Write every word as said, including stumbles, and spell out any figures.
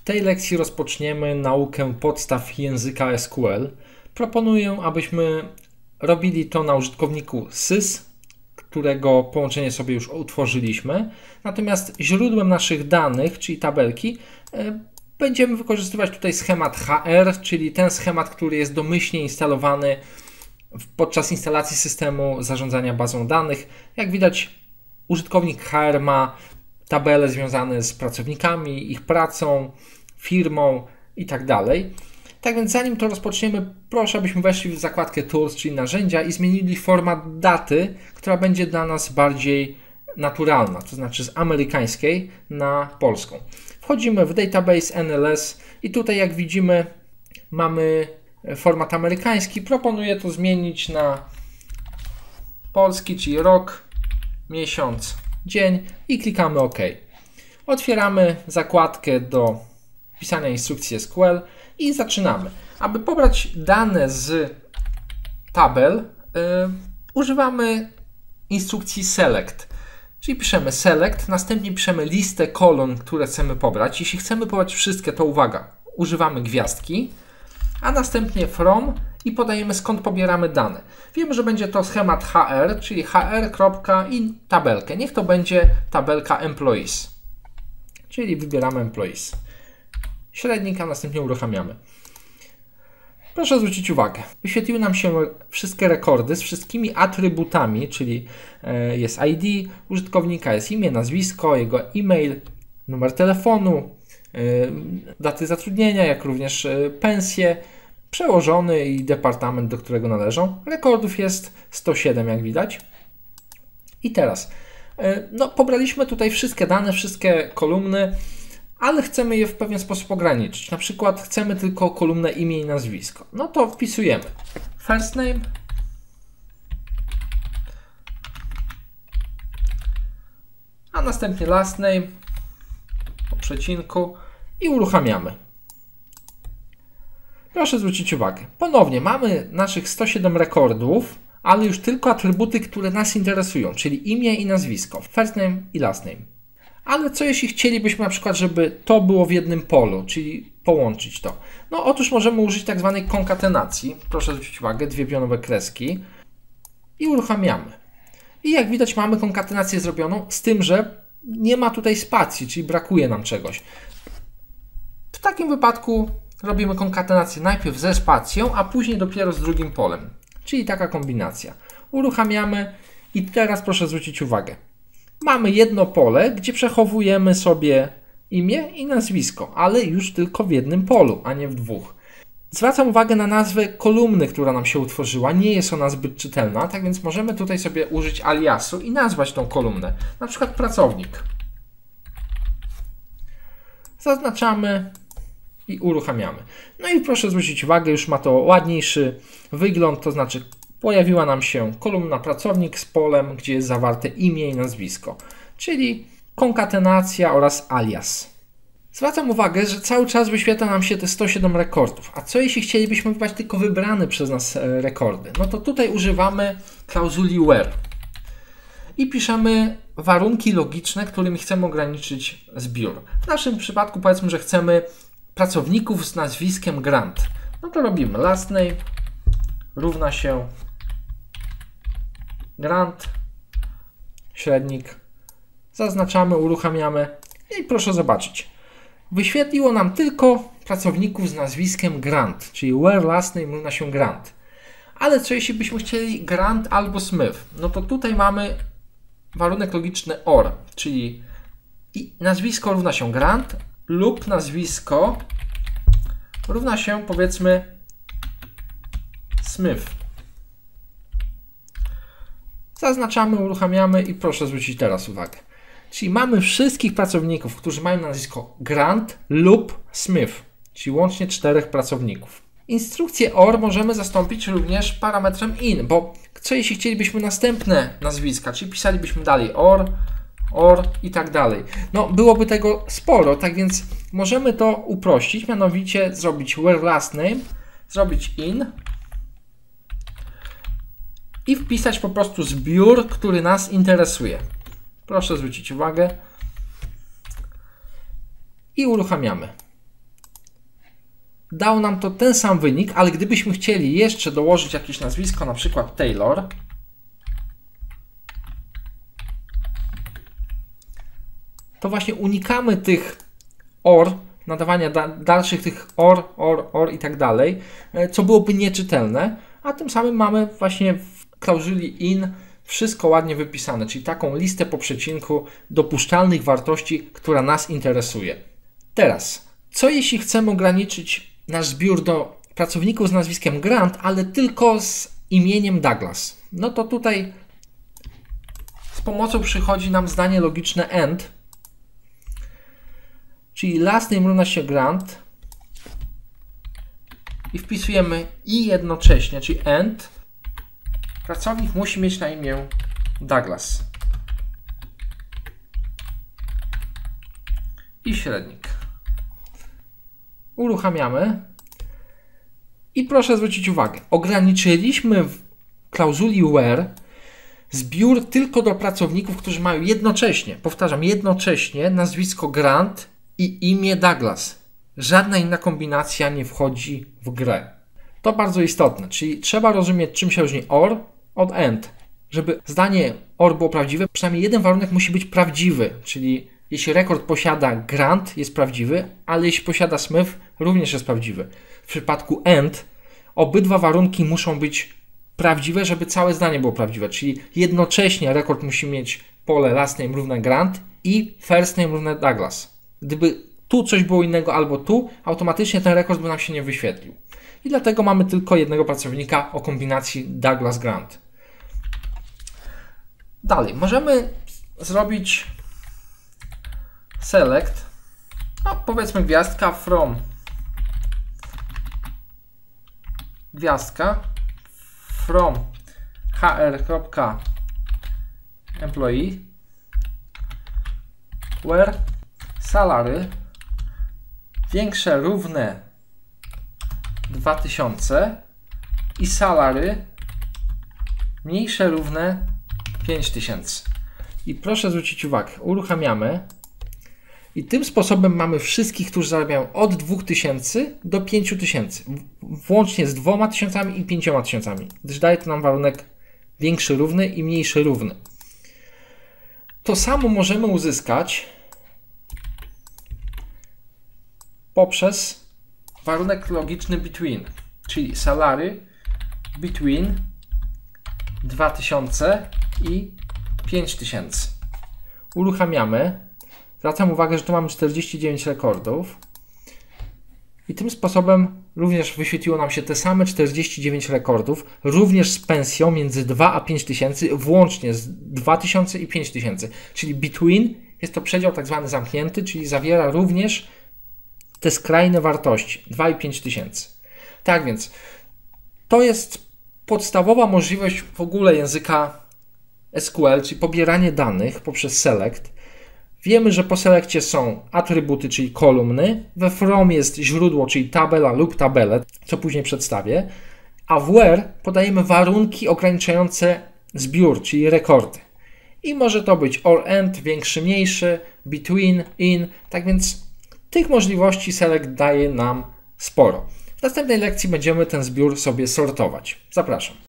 tej lekcji rozpoczniemy naukę podstaw języka S Q L. Proponuję, abyśmy robili to na użytkowniku sys, którego połączenie sobie już utworzyliśmy. Natomiast źródłem naszych danych, czyli tabelki, będziemy wykorzystywać tutaj schemat H R, czyli ten schemat, który jest domyślnie instalowany podczas instalacji systemu zarządzania bazą danych. Jak widać, użytkownik H R ma tabele związane z pracownikami, ich pracą, firmą i tak dalej. Tak więc zanim to rozpoczniemy, proszę, abyśmy weszli w zakładkę Tools, czyli narzędzia, i zmienili format daty, która będzie dla nas bardziej naturalna, to znaczy z amerykańskiej na polską. Wchodzimy w Database N L S i tutaj, jak widzimy, mamy format amerykański. Proponuję to zmienić na polski, czyli rok, miesiąc, dzień i klikamy OK. Otwieramy zakładkę do pisania instrukcji S Q L i zaczynamy. Aby pobrać dane z tabel, yy, używamy instrukcji select. Czyli piszemy select, następnie piszemy listę kolumn, które chcemy pobrać. Jeśli chcemy pobrać wszystkie, to uwaga, używamy gwiazdki, a następnie from i podajemy, skąd pobieramy dane. Wiemy, że będzie to schemat H R, czyli H R. i tabelkę. Niech to będzie tabelka employees, czyli wybieramy employees. Średnik, a następnie uruchamiamy. Proszę zwrócić uwagę, wyświetliły nam się wszystkie rekordy z wszystkimi atrybutami, czyli jest I D użytkownika, jest imię, nazwisko, jego e-mail, numer telefonu, daty zatrudnienia, jak również pensje, przełożony i departament, do którego należą. Rekordów jest sto siedem, jak widać. I teraz, no, pobraliśmy tutaj wszystkie dane, wszystkie kolumny, ale chcemy je w pewien sposób ograniczyć. Na przykład chcemy tylko kolumnę imię i nazwisko. No to wpisujemy first name, a następnie last name po przecinku i uruchamiamy. Proszę zwrócić uwagę. Ponownie mamy naszych sto siedem rekordów, ale już tylko atrybuty, które nas interesują, czyli imię i nazwisko, first name i last name. Ale co jeśli chcielibyśmy na przykład, żeby to było w jednym polu, czyli połączyć to? No otóż możemy użyć tak zwanej konkatenacji. Proszę zwrócić uwagę, dwie pionowe kreski i uruchamiamy. I jak widać, mamy konkatenację zrobioną, z tym, że nie ma tutaj spacji, czyli brakuje nam czegoś. W takim wypadku robimy konkatenację najpierw ze spacją, a później dopiero z drugim polem, czyli taka kombinacja. Uruchamiamy i teraz proszę zwrócić uwagę. Mamy jedno pole, gdzie przechowujemy sobie imię i nazwisko, ale już tylko w jednym polu, a nie w dwóch. Zwracam uwagę na nazwę kolumny, która nam się utworzyła. Nie jest ona zbyt czytelna, tak więc możemy tutaj sobie użyć aliasu i nazwać tą kolumnę. Na przykład pracownik. Zaznaczamy i uruchamiamy. No i proszę zwrócić uwagę, już ma to ładniejszy wygląd, to znaczy pojawiła nam się kolumna pracownik z polem, gdzie jest zawarte imię i nazwisko, czyli konkatenacja oraz alias. Zwracam uwagę, że cały czas wyświetla nam się te sto siedem rekordów. A co jeśli chcielibyśmy wybrać tylko wybrane przez nas rekordy? No to tutaj używamy klauzuli where i piszemy warunki logiczne, którymi chcemy ograniczyć zbiór. W naszym przypadku powiedzmy, że chcemy pracowników z nazwiskiem Grant. No to robimy last name równa się Grant, średnik, zaznaczamy, uruchamiamy i proszę zobaczyć. Wyświetliło nam tylko pracowników z nazwiskiem Grant, czyli where last name równa się Grant. Ale co jeśli byśmy chcieli Grant albo Smith? No to tutaj mamy warunek logiczny or, czyli nazwisko równa się Grant lub nazwisko równa się, powiedzmy, Smith. Zaznaczamy, uruchamiamy i proszę zwrócić teraz uwagę. Czyli mamy wszystkich pracowników, którzy mają nazwisko Grant lub Smith, czyli łącznie czterech pracowników. Instrukcję or możemy zastąpić również parametrem in, bo co jeśli chcielibyśmy następne nazwiska, czyli pisalibyśmy dalej or, or i tak dalej. No byłoby tego sporo, tak więc możemy to uprościć, mianowicie zrobić where last name, zrobić in i wpisać po prostu zbiór, który nas interesuje. Proszę zwrócić uwagę i uruchamiamy. dało nam to ten sam wynik, ale gdybyśmy chcieli jeszcze dołożyć jakieś nazwisko, na przykład Taylor, to właśnie unikamy tych or, nadawania da dalszych tych or, or, or i tak dalej, co byłoby nieczytelne, a tym samym mamy właśnie w klauzuli in wszystko ładnie wypisane, czyli taką listę po przecinku dopuszczalnych wartości, która nas interesuje. Teraz, co jeśli chcemy ograniczyć nasz zbiór do pracowników z nazwiskiem Grant, ale tylko z imieniem Douglas? No to tutaj z pomocą przychodzi nam zdanie logiczne AND, czyli last name równa się Grant i wpisujemy i jednocześnie, czyli AND, pracownik musi mieć na imię Douglas i średnik. Uruchamiamy i proszę zwrócić uwagę, ograniczyliśmy w klauzuli where zbiór tylko do pracowników, którzy mają jednocześnie, powtarzam, jednocześnie nazwisko Grant i imię Douglas. Żadna inna kombinacja nie wchodzi w grę. To bardzo istotne, czyli trzeba rozumieć, czym się różni or od and. Żeby zdanie or było prawdziwe, przynajmniej jeden warunek musi być prawdziwy, czyli jeśli rekord posiada Grant, jest prawdziwy, ale jeśli posiada Smith, również jest prawdziwy. W przypadku and obydwa warunki muszą być prawdziwe, żeby całe zdanie było prawdziwe, czyli jednocześnie rekord musi mieć pole last name równe Grant i first name równe Douglas. Gdyby tu coś było innego albo tu, automatycznie ten rekord by nam się nie wyświetlił. I dlatego mamy tylko jednego pracownika o kombinacji Douglas-Grant. Dalej, możemy zrobić select, no powiedzmy gwiazdka from gwiazdka from hr.employee where salary większe równe dwa tysiące i salary mniejsze równe pięć tysięcy. I proszę zwrócić uwagę, uruchamiamy i tym sposobem mamy wszystkich, którzy zarabiają od dwóch tysięcy do pięciu tysięcy, włącznie z dwoma tysiącami i pięcioma tysiącami, gdyż daje to nam warunek większy równy i mniejszy równy. To samo możemy uzyskać poprzez warunek logiczny between, czyli salary between dwa tysiące i pięć tysięcy. Uruchamiamy. Zwracam uwagę, że tu mamy czterdzieści dziewięć rekordów i tym sposobem również wyświetliło nam się te same czterdzieści dziewięć rekordów, również z pensją między dwa a pięć tysięcy, włącznie z dwa tysiące i pięć tysięcy. Czyli between jest to przedział tak zwany zamknięty, czyli zawiera również te skrajne wartości dwa i pięć tysięcy. Tak więc to jest podstawowa możliwość w ogóle języka S Q L, czyli pobieranie danych poprzez select. Wiemy, że po selekcie są atrybuty, czyli kolumny, we from jest źródło, czyli tabela lub tabelę, co później przedstawię, a w where podajemy warunki ograniczające zbiór, czyli rekordy. I może to być or and, większy, mniejszy, between, in, tak więc tych możliwości select daje nam sporo. W następnej lekcji będziemy ten zbiór sobie sortować. Zapraszam.